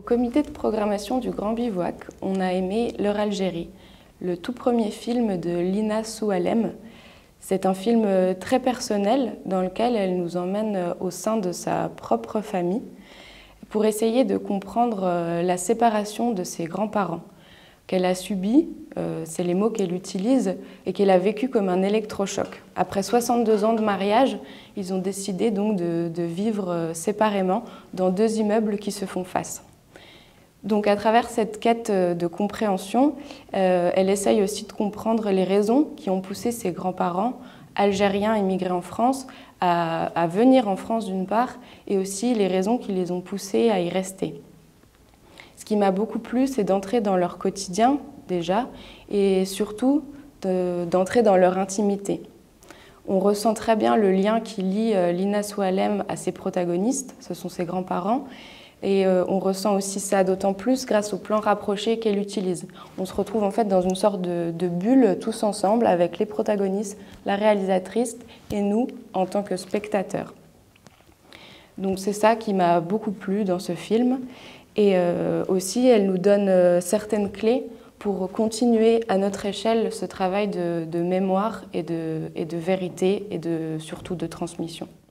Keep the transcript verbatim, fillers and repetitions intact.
comité de programmation du Grand Bivouac, on a aimé Leur Algérie, le tout premier film de Lina Soualem. C'est un film très personnel dans lequel elle nous emmène au sein de sa propre famille pour essayer de comprendre la séparation de ses grands-parents qu'elle a subi, euh, c'est les mots qu'elle utilise, et qu'elle a vécu comme un électrochoc. Après soixante-deux ans de mariage, ils ont décidé donc de, de vivre séparément dans deux immeubles qui se font face. Donc à travers cette quête de compréhension, euh, elle essaye aussi de comprendre les raisons qui ont poussé ses grands-parents, algériens immigrés en France, à, à venir en France d'une part, et aussi les raisons qui les ont poussés à y rester. Ce qui m'a beaucoup plu, c'est d'entrer dans leur quotidien, déjà, et surtout d'entrer dans leur intimité. On ressent très bien le lien qui lie Lina Soualem à ses protagonistes, ce sont ses grands-parents, et on ressent aussi ça d'autant plus grâce au plan rapproché qu'elle utilise. On se retrouve en fait dans une sorte de, de bulle tous ensemble avec les protagonistes, la réalisatrice et nous en tant que spectateurs. Donc c'est ça qui m'a beaucoup plu dans ce film. Et euh, aussi, elle nous donne euh, certaines clés pour continuer à notre échelle ce travail de, de mémoire et de, et de vérité et de, surtout de transmission.